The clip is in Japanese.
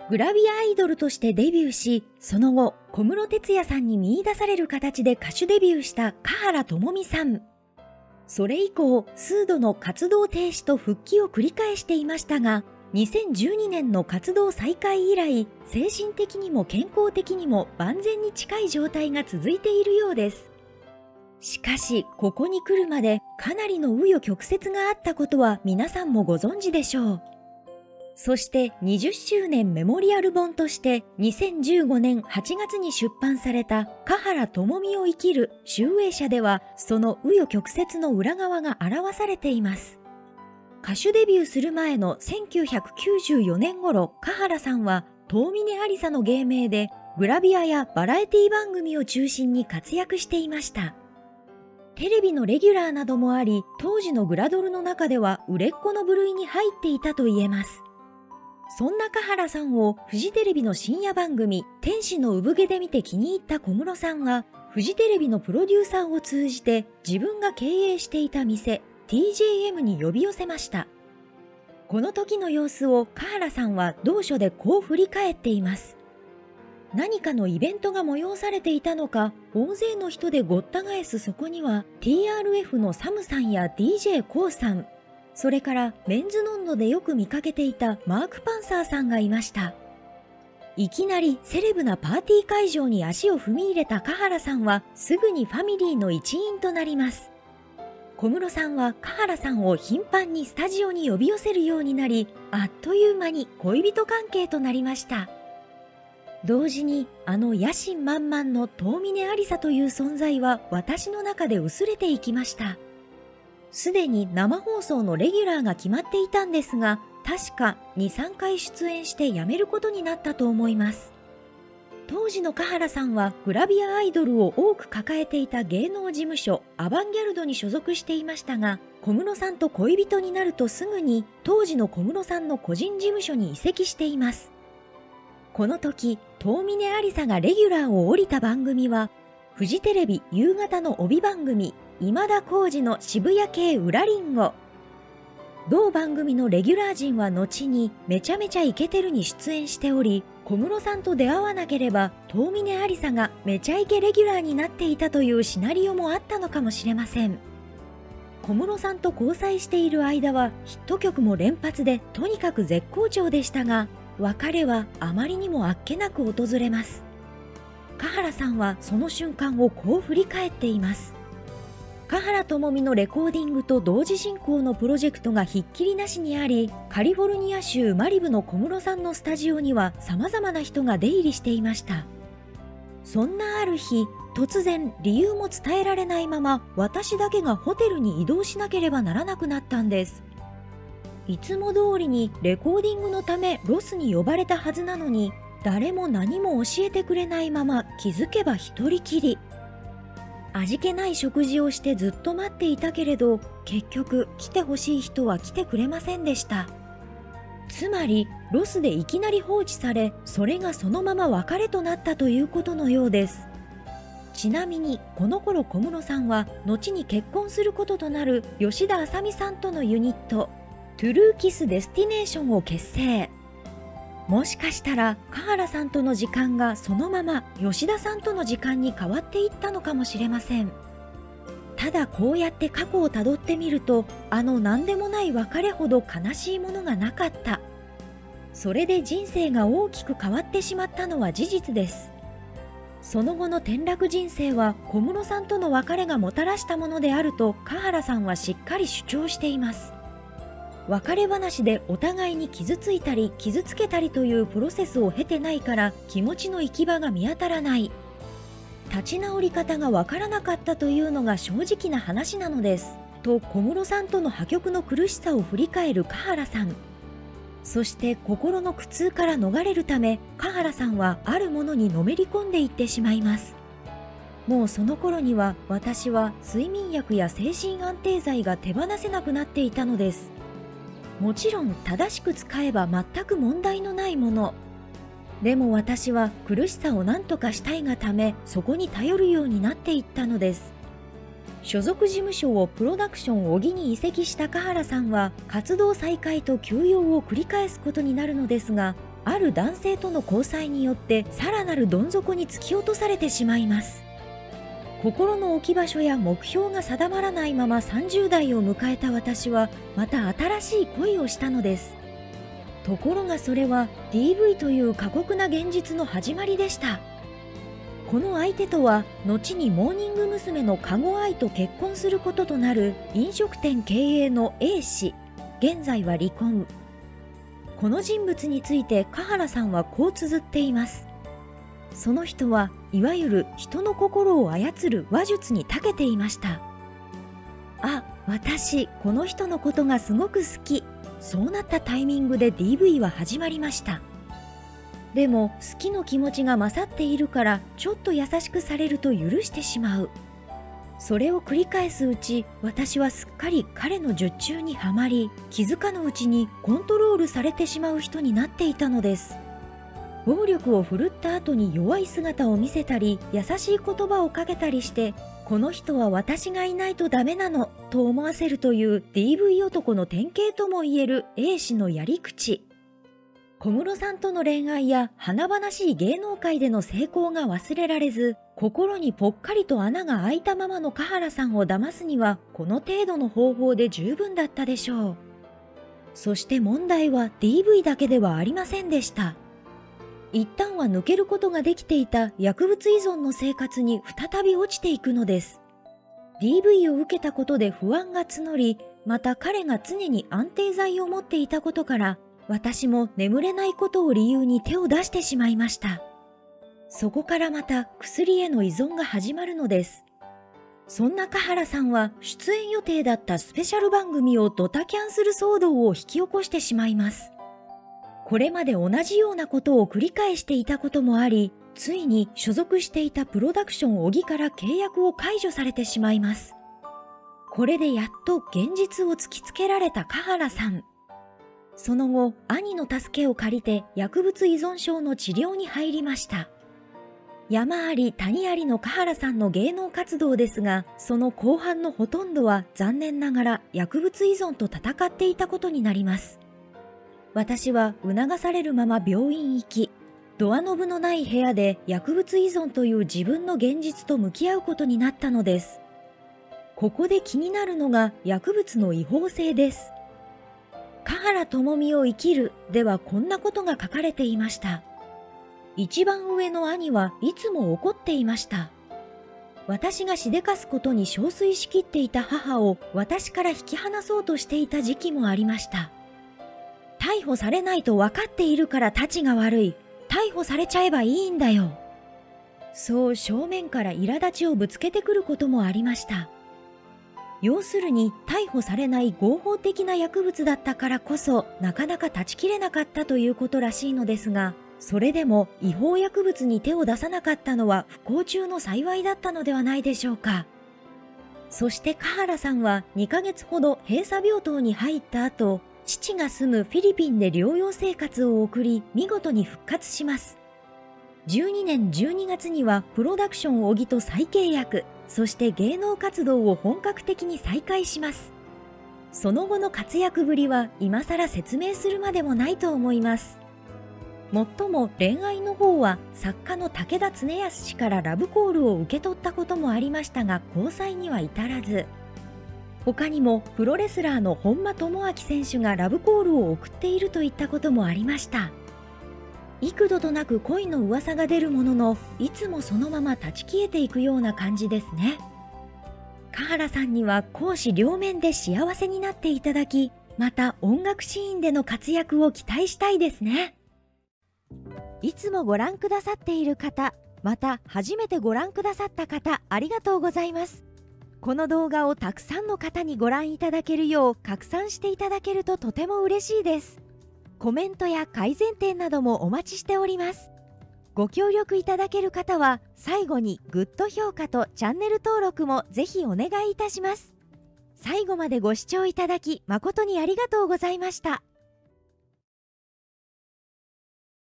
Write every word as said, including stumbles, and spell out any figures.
グラビアアイドルとしてデビューし、その後、小室哲哉さんに見出される形で歌手デビューした華原朋美さん。それ以降、数度の活動停止と復帰を繰り返していましたが、にせんじゅうにねんの活動再開以来、精神的にも健康的にも万全に近い状態が続いているようです。しかし、ここに来るまでかなりの紆余曲折があったことは皆さんもご存知でしょう。そしてにじゅっしゅうねんメモリアル本としてにせんじゅうごねんはちがつに出版された華原朋美を生きる集英社では、その紆余曲折の裏側が表されています。歌手デビューする前のせんきゅうひゃくきゅうじゅうよねん頃、華原さんは遠峰ありさの芸名でグラビアやバラエティ番組を中心に活躍していました。テレビのレギュラーなどもあり、当時のグラドルの中では売れっ子の部類に入っていたと言えます。そんな華原さんをフジテレビの深夜番組天使の産毛で見て気に入った小室さんは、フジテレビのプロデューサーを通じて自分が経営していた店 ティージェーエム に呼び寄せました。この時の様子を華原さんは同書でこう振り返っています。何かのイベントが催されていたのか、大勢の人でごった返すそこには ティーアールエフ のサムさんや ディージェー コウさん、それからメンズノンノでよく見かけていたマーク・パンサーさんがいました。いきなりセレブなパーティー会場に足を踏み入れた華原さんはすぐにファミリーの一員となります。小室さんは華原さんを頻繁にスタジオに呼び寄せるようになり、あっという間に恋人関係となりました。同時にあの野心満々の遠峰ありさという存在は私の中で薄れていきました。すでに生放送のレギュラーが決まっていたんですが、確かに、さんかい出演して辞めることになったと思います。当時の華原さんはグラビアアイドルを多く抱えていた芸能事務所アバンギャルドに所属していましたが、小室さんと恋人になるとすぐに当時の小室さんの個人事務所に移籍しています。この時、遠峰ありさがレギュラーを降りた番組は、フジテレビ夕方の帯番組今田耕司の渋谷系裏リンゴ。同番組のレギュラー陣は後にめちゃめちゃイケてるに出演しており、小室さんと出会わなければ遠峰ありさがめちゃイケレギュラーになっていたというシナリオもあったのかもしれません。小室さんと交際している間はヒット曲も連発でとにかく絶好調でしたが、別れはあまりにもあっけなく訪れます。華原さんはその瞬間をこう振り返っています。華原朋美のレコーディングと同時進行のプロジェクトがひっきりなしにあり、カリフォルニア州マリブの小室さんのスタジオには様々な人が出入りしていました。そんなある日、突然理由も伝えられないまま私だけがホテルに移動しなければならなくなったんです。いつも通りにレコーディングのためロスに呼ばれたはずなのに、誰も何も教えてくれないまま気づけば一人きり。味気ない食事をしてずっと待っていたけれど、結局来てほしい人は来てくれませんでした。つまりロスでいきなり放置され、それがそのまま別れとなったということのようです。ちなみにこの頃小室さんは後に結婚することとなる吉田麻美さんとのユニットトゥルーキスデスティネーションを結成。もしかしたら華原さんとの時間がそのまま吉田さんとの時間に変わっていったのかもしれません。ただこうやって過去をたどってみると、あの何でもない別れほど悲しいものがなかった。それで人生が大きく変わってしまったのは事実です。その後の転落人生は小室さんとの別れがもたらしたものであると華原さんはしっかり主張しています。別れ話でお互いに傷ついたり傷つけたりというプロセスを経てないから気持ちの行き場が見当たらない。立ち直り方がわからなかったというのが正直な話なのです。と小室さんとの破局の苦しさを振り返る華原さん。そして心の苦痛から逃れるため華原さんはあるものにのめり込んでいってしまいます。もうその頃には私は睡眠薬や精神安定剤が手放せなくなっていたのです。もちろん正しく使えば全く問題のないもの。でも私は苦しさを何とかしたいがためそこに頼るようになっていったのです。所属事務所をプロダクション小木に移籍した華原さんは活動再開と休養を繰り返すことになるのですが、 ある男性との交際によってさらなるどん底に突き落とされてしまいます。心の置き場所や目標が定まらないままさんじゅう代を迎えた私はまた新しい恋をしたのです。ところがそれは ディーブイ という過酷な現実の始まりでした。この相手とは後にモーニング娘。の加護愛と結婚することとなる飲食店経営の A 氏、現在は離婚。この人物について華原さんはこう綴っています。その人はいわゆる人の心を操る話術に長けていました。あ、私この人のことがすごく好き。そうなったタイミングで ディーブイ は始まりました。でも好きの気持ちが勝っているからちょっと優しくされると許してしまう。それを繰り返すうち、私はすっかり彼の術中にはまり、気づかぬうちにコントロールされてしまう人になっていたのです。暴力を振るった後に弱い姿を見せたり、優しい言葉をかけたりして、この人は私がいないとダメなのと思わせるという ディーブイ 男の典型ともいえる A 氏のやり口。小室さんとの恋愛や華々しい芸能界での成功が忘れられず、心にぽっかりと穴が開いたままの華原さんを騙すにはこの程度の方法で十分だったでしょう。そして問題は ディーブイ だけではありませんでした。一旦は抜けることができていた薬物依存の生活に再び落ちていくのです。ディーブイ を受けたことで不安が募り、また彼が常に安定剤を持っていたことから、私も眠れないことを理由に手を出してしまいました。そこからまた薬への依存が始まるのです。そんな華原さんは出演予定だったスペシャル番組をドタキャンする騒動を引き起こしてしまいます。これまで同じようなことを繰り返していたこともあり、ついに所属していたプロダクション小木から契約を解除されてしまいます。これでやっと現実を突きつけられた華原さん。その後、兄の助けを借りて薬物依存症の治療に入りました。山あり谷ありの華原さんの芸能活動ですが、その後半のほとんどは残念ながら薬物依存と戦っていたことになります。私は促されるまま病院行き、ドアノブのない部屋で薬物依存という自分の現実と向き合うことになったのです。ここで気になるのが薬物の違法性です。華原朋美を生きるではこんなことが書かれていました。一番上の兄はいつも怒っていました。私がしでかすことに憔悴しきっていた母を私から引き離そうとしていた時期もありました。逮捕されないと分かっているからたちが悪い。逮捕されちゃえばいいんだよ。そう正面から苛立ちをぶつけてくることもありました。要するに逮捕されない合法的な薬物だったからこそなかなか断ち切れなかったということらしいのですが、それでも違法薬物に手を出さなかったのは不幸中の幸いだったのではないでしょうか。そして華原さんはにかげつほど閉鎖病棟に入った後、父が住むフィリピンで療養生活を送り、見事に復活します。じゅうにねんじゅうにがつにはプロダクション小木と再契約、そして芸能活動を本格的に再開します。その後の活躍ぶりは今更説明するまでもないと思います。もっとも恋愛の方は作家の武田恒康氏からラブコールを受け取ったこともありましたが、交際には至らず、他にもプロレスラーの本間朋晃選手がラブコールを送っているといったこともありました。幾度となく恋の噂が出るものの、いつもそのまま断ち消えていくような感じですね。華原さんには公私両面で幸せになっていただき、また音楽シーンでの活躍を期待したいですね。いつもご覧くださっている方、また初めてご覧くださった方、ありがとうございます。この動画をたくさんの方にご覧いただけるよう拡散していただけるととても嬉しいです。コメントや改善点などもお待ちしております。ご協力いただける方は最後にグッド評価とチャンネル登録もぜひお願いいたします。最後までご視聴いただき誠にありがとうございました。